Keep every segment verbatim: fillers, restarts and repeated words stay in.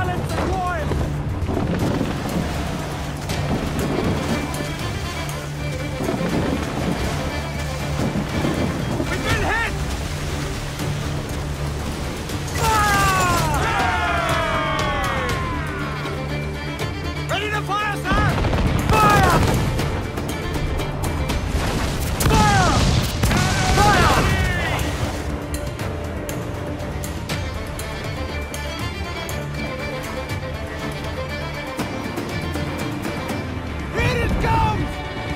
Violence and wild! We've been hit! Fire! Ready to fire, sir! Fire! Fire! Fire! Here it comes!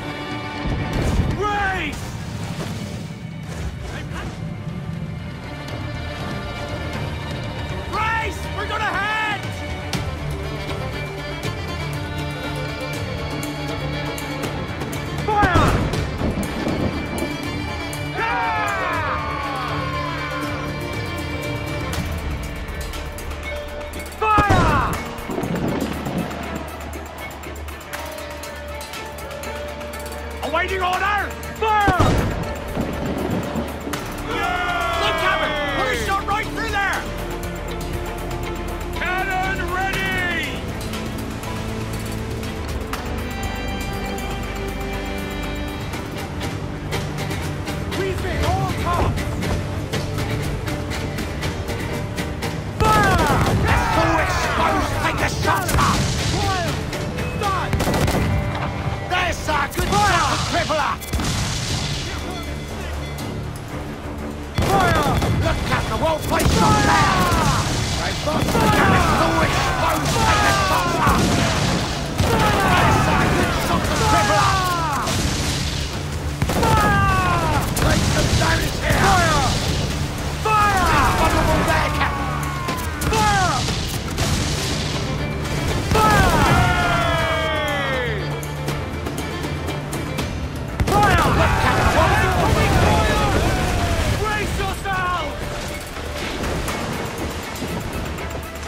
Race! Race! We're gonna head! Fire! Fire! Awaiting order! Fire! Look, Captain! Put a shot right through there! Cannon ready! Weaving all tops! Fire! Full exposed! Take a shot up! Wild! Start! There's sir! Good shot! Crippler! Fire! Look, Captain! Well placed shot there! They've got the cannon full exposed! Take a shot up! There's sir! Good shot! Crippler! Take some damage here! Fire! Fire! He's vulnerable there, Captain! Fire! Fire! Fire! Look, Captain! Well Brace yourselves!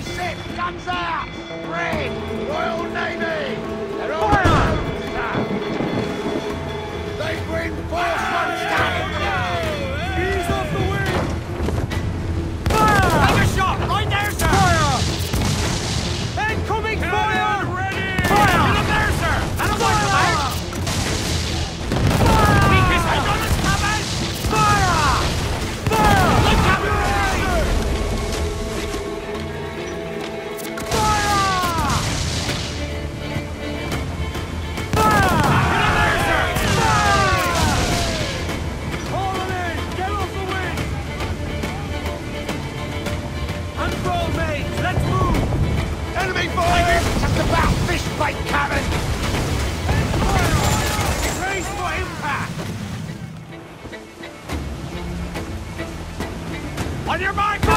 ship! Guns out! Red! Royal Navy! They're all boats, sir! They've reinforcements coming! Ease off the wing! Take a shot! Right there, sir! Fire! Incoming fire! Ready! Fire! Get up there, sir! That'll work, mate! Fire! Weakest head on us coming! Fire! Fire! Look up! Enemy fighters just about fish bait cannon! Brace for impact! On your mark!